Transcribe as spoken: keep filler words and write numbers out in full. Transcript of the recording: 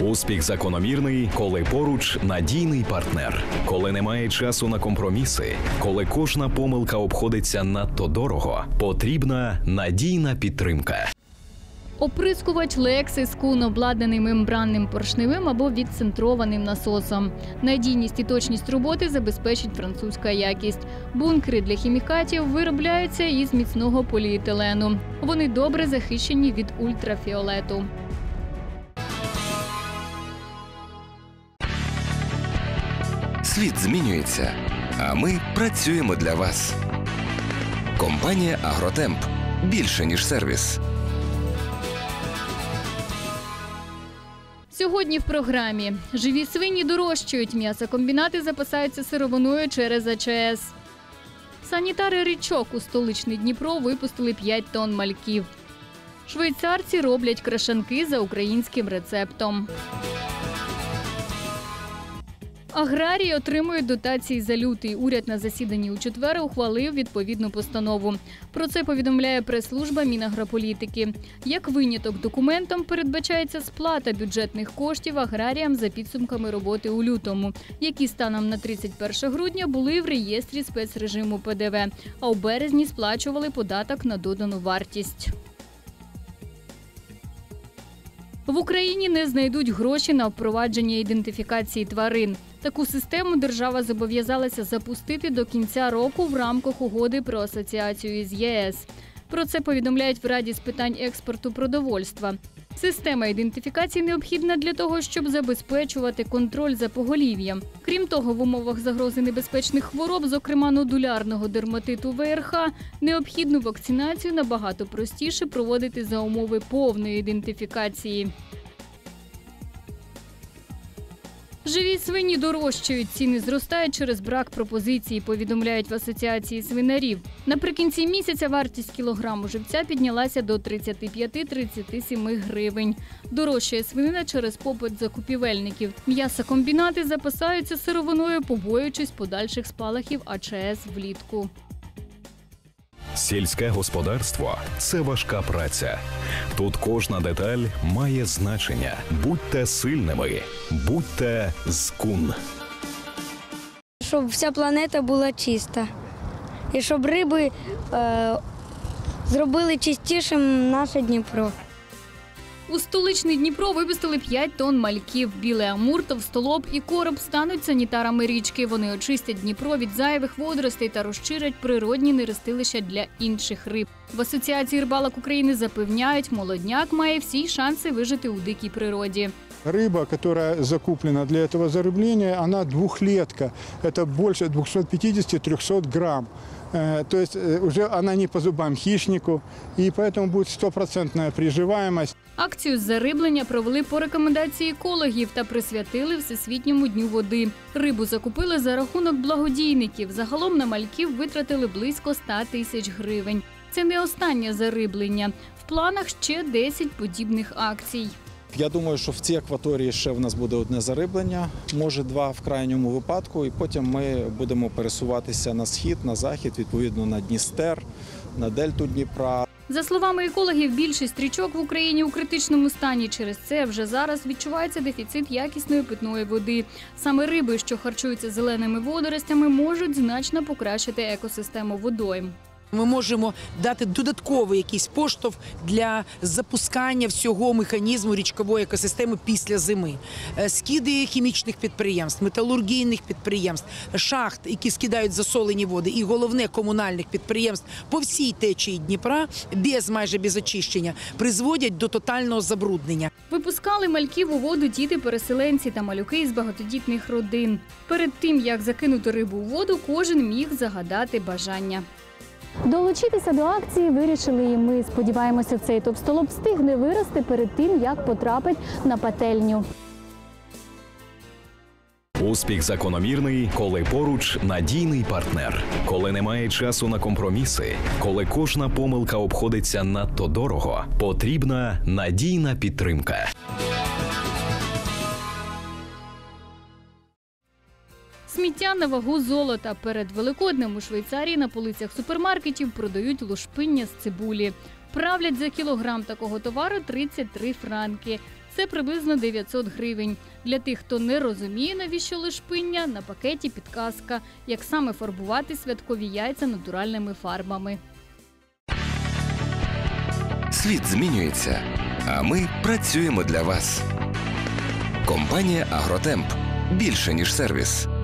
Успіх закономірний, коли поруч надійний партнер. Коли немає часу на компроміси, коли кожна помилка обходиться надто дорого, потрібна надійна підтримка. Оприскувач Lexus Kun обладнаний мембранним поршневим або відцентрованим насосом. Надійність і точність роботи забезпечить французька якість. Бункери для хімікатів виробляються із міцного поліетилену. Вони добре захищені від ультрафіолету. Світ змінюється, а ми працюємо для вас. Компанія «Агротемп» – більше, ніж сервіс. Сьогодні в програмі. Живі свині дорожчають, м'ясокомбінати запасаються сировиною через А Че Ес. Санітари річок у столичний Дніпро випустили п'ять тонн мальків. Швейцарці роблять крашанки за українським рецептом. Аграрії отримують дотації за лютий. Уряд на засіданні у четвер ухвалив відповідну постанову. Про це повідомляє прес-служба Мінагрополітики. Як виняток документом передбачається сплата бюджетних коштів аграріям за підсумками роботи у лютому, які станом на тридцять перше грудня були в реєстрі спецрежиму Пе Де Ве, а у березні сплачували податок на додану вартість. В Україні не знайдуть гроші на впровадження ідентифікації тварин. Таку систему держава зобов'язалася запустити до кінця року в рамках угоди про асоціацію із Є Ес. Про це повідомляють в Раді з питань експорту продовольства. Система ідентифікації необхідна для того, щоб забезпечувати контроль за поголів'ям. Крім того, в умовах загрози небезпечних хвороб, зокрема нодулярного дерматиту Ве Ер Ха, необхідну вакцинацію набагато простіше проводити за умови повної ідентифікації. Живі свині дорожчають, ціни зростають через брак пропозицій, повідомляють в Асоціації свинарів. Наприкінці місяця вартість кілограму живця піднялася до тридцять п'ять - тридцять сім гривень. Дорожчає свинина через попит закупівельників. М'ясокомбінати запасаються сировиною, побоюючись подальших спалахів А Че Ес влітку. Сільське господарство – це важка праця. Тут кожна деталь має значення. Будьте сильними, будьте з Kun. Щоб вся планета була чиста. І щоб риби е, зробили чистішим наше Дніпро. У столичний Дніпро випустили п'ять тонн мальків. Білий амур, товстолоб і короб стануть санітарами річки. Вони очистять Дніпро від зайвих водоростей та розширять природні нерестилища для інших риб. В Асоціації рибалок України запевняють, молодняк має всі шанси вижити у дикій природі. Рыба, которая закуплена для этого зарыбления, она двухлетка. Это больше двухсот пятидесяти - трехсот грамм. То есть уже она не по зубам хищнику, и поэтому будет стопроцентная приживаемость. Акцію з зариблення провели по рекомендації екологів та присвятили Всесвітньому дню води. Рибу закупили за рахунок благодійників. Загалом на мальків витратили близько ста тисяч гривень. Це не останнє зариблення. В планах ще десять подібних акцій. Я думаю, що в цій акваторії ще в нас буде одне зариблення, може два в крайньому випадку, і потім ми будемо пересуватися на схід, на захід, відповідно на Дністер, на дельту Дніпра. За словами екологів, більшість річок в Україні у критичному стані. Через це вже зараз відчувається дефіцит якісної питної води. Саме риби, що харчуються зеленими водоростями, можуть значно покращити екосистему водойм. Ми можемо дати додатковий якийсь поштовх для запускання всього механізму річкової екосистеми після зими. Скиди хімічних підприємств, металургійних підприємств, шахт, які скидають засолені води, і головне комунальних підприємств по всій течії Дніпра, без, майже без очищення, призводять до тотального забруднення. Випускали мальків у воду діти-переселенці та малюки із багатодітних родин. Перед тим, як закинути рибу у воду, кожен міг загадати бажання. Долучитися до акції вирішили і ми. Сподіваємося, цей товстолоб встигне вирости перед тим, як потрапить на пательню. Успіх закономірний, коли поруч надійний партнер. Коли немає часу на компроміси, коли кожна помилка обходиться надто дорого, потрібна надійна підтримка. Сміття на вагу золота. Перед Великоднем у Швейцарії на полицях супермаркетів продають лушпиння з цибулі. Правлять за кілограм такого товару тридцять три франки. Це приблизно дев'ятсот гривень. Для тих, хто не розуміє, навіщо лушпиння, на пакеті підказка, як саме фарбувати святкові яйця натуральними фарбами. Світ змінюється, а ми працюємо для вас. Компанія «Агротемп» – більше, ніж сервіс.